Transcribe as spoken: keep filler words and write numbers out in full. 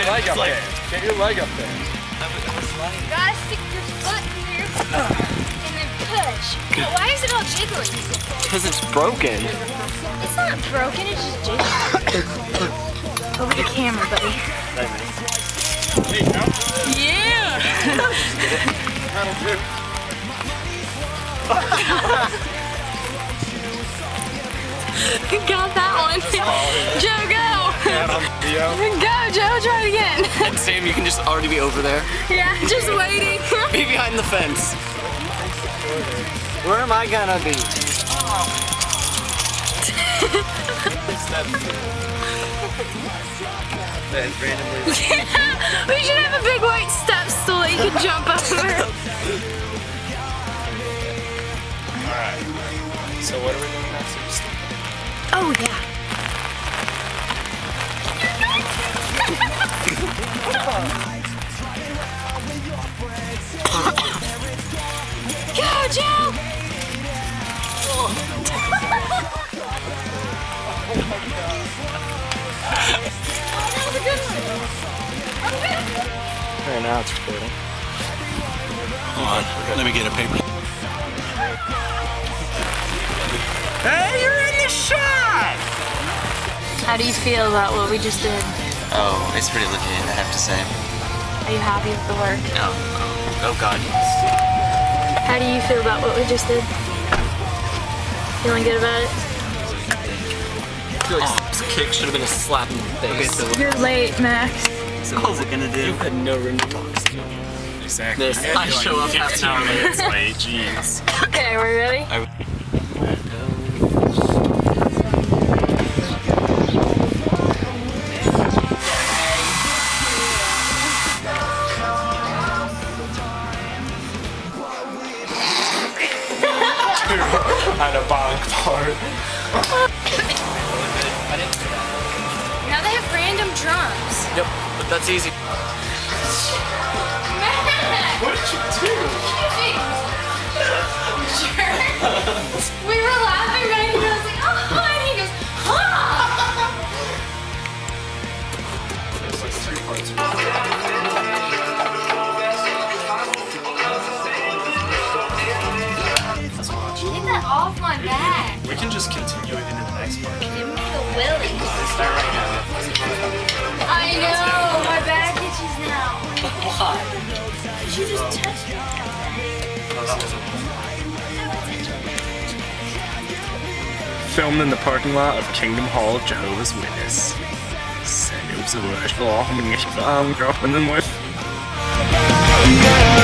your leg up there. Get your leg up there. You gotta stick your foot in there and then push. Why is it all jiggly? Because it's broken. It's not broken, it's just jiggly. Over the camera, buddy. Yeah! Got that one. Joe, go! Go, Joe, try it again. And Sam, you can just already be over there. Yeah, just waiting. Be behind the fence. Where am I gonna be? Yeah, we should have a big white step stool that you can jump over. Alright. So what are we doing next? Oh, yeah. Go, Joe! Alright, now it's recording. Hold on, let me get a paper. Hey, you're in the shot! How do you feel about what we just did? Oh, it's pretty legit, I have to say. Are you happy with the work? Oh, oh, oh God, yes. How do you feel about what we just did? Feeling good about it? I feel like oh. This kick should have been a slap in the face. Okay, so you're late, Max. So what's it gonna do? You had no room to talk to. Exactly. This, I show up half an hour minutes late, jeez. Okay, are we ready? I Had a bonk part. Now they have random drums. Yep, but that's easy. What did you do? Sure. We were laughing right and I was like, oh, and he goes, huh? There's like three parts of it. Get that off my back. We can just continue it into the next part. Give me the willy. Start right now. I know, my back itches now. Why? Did you just touch me? Filmed in the parking lot of Kingdom Hall of Jehovah's Witness. It was a rush for all I'm dropping them with.